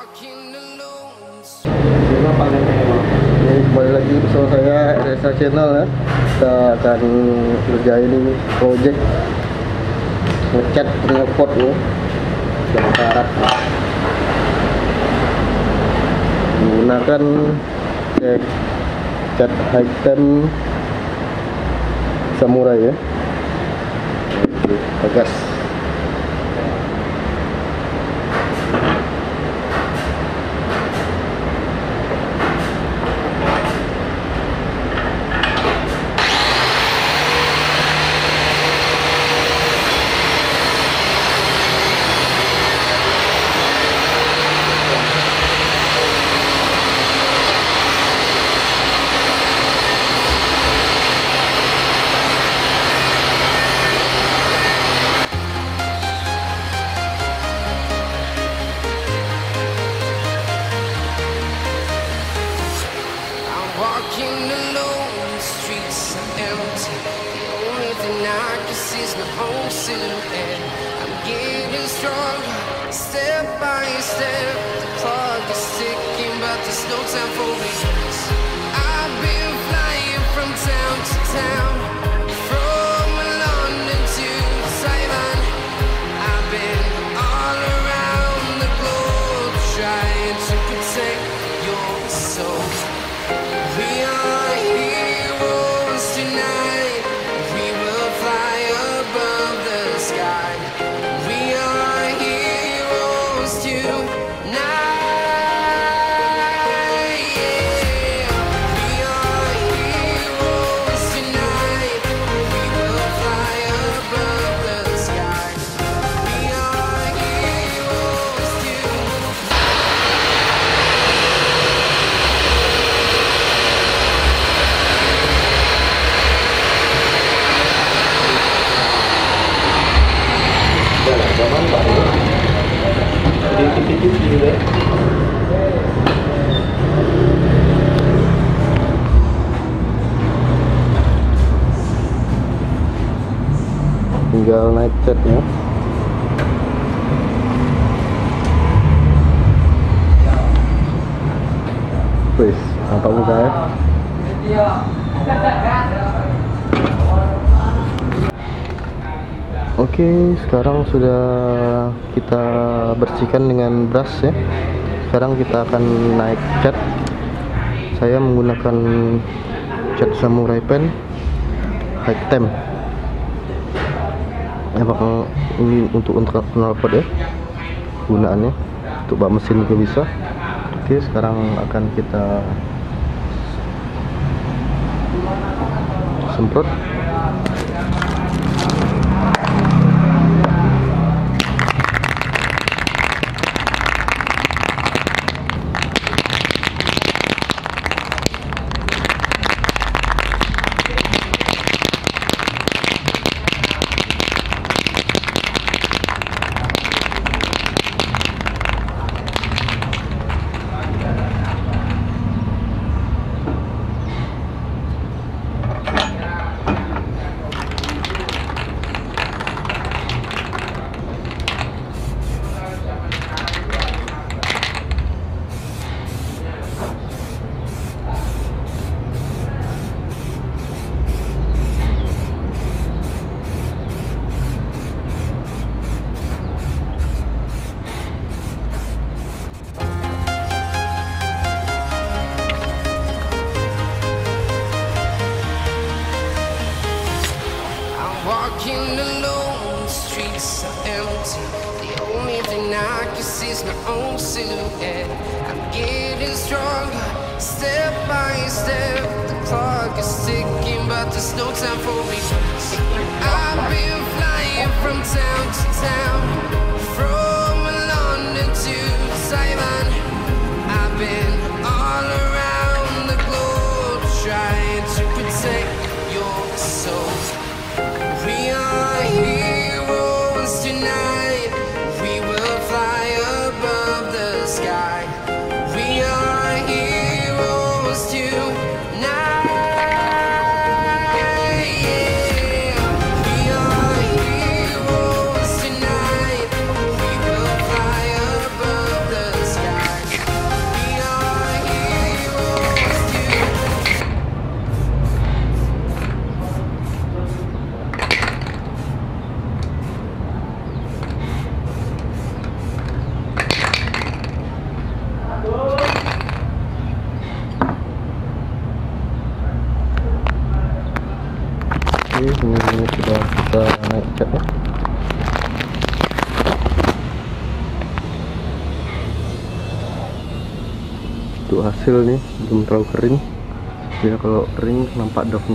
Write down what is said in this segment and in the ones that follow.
Ini kembali lagi bersama saya RSA Channel ya. Kita akan kerjain ini project ngecat knalpot nih yang karat menggunakan cat Hi-Tem Samurai ya. Bagas. Walking alone, the streets are empty. The only thing I can see is my own silhouette. I'm getting stronger, step by step. The clock is ticking, but there's no time for me. I've been flying from town to town, from London to Taiwan. I've been all around the globe, trying to protect your soul. We are heroes tonight. We will fly above the sky. We are heroes tonight. Yeah. We are heroes tonight. We will fly above the sky. We are heroes tonight. Zaman baru sedikit-sedikit juga. Tinggal naik catnya. Wih, nampak muka ya. Oke, sekarang sudah kita bersihkan dengan brush ya. Sekarang kita akan naik cat. Saya menggunakan cat Samurai Pen Hi-Tem. Apakah ini untuk knalpot ya? Gunaannya untuk bak mesin juga bisa. Oke, sekarang akan kita semprot. Walking alone, the streets are empty. The only thing I can see is my own silhouette. I'm getting stronger, step by step. The clock is ticking, but there's no time for me. I've been flying from town to town, from London to Taiwan. I've been all around the globe, trying to protect your soul. We are heroes tonight. We will fly above the sky. We are heroes tonight. Yeah. ini sudah kita naik cat ya. Untuk hasil nih belum terlalu kering ya, kalau kering nampak doff-nya.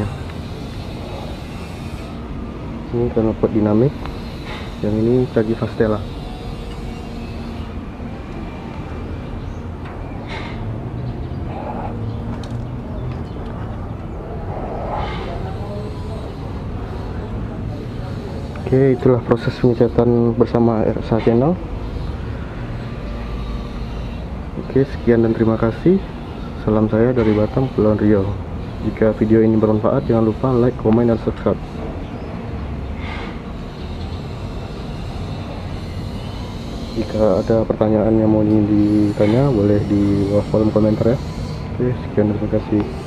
Ini karena pot dinamik, yang ini Cagi Fastella. Oke, itulah proses pengecatan bersama RSA Channel. Oke, sekian dan terima kasih. Salam saya dari Batam, Kepulauan Riau. Jika video ini bermanfaat, jangan lupa like, komen, dan subscribe. Jika ada pertanyaan yang mau ingin ditanya, boleh di bawah kolom komentar ya. Oke, sekian, terima kasih.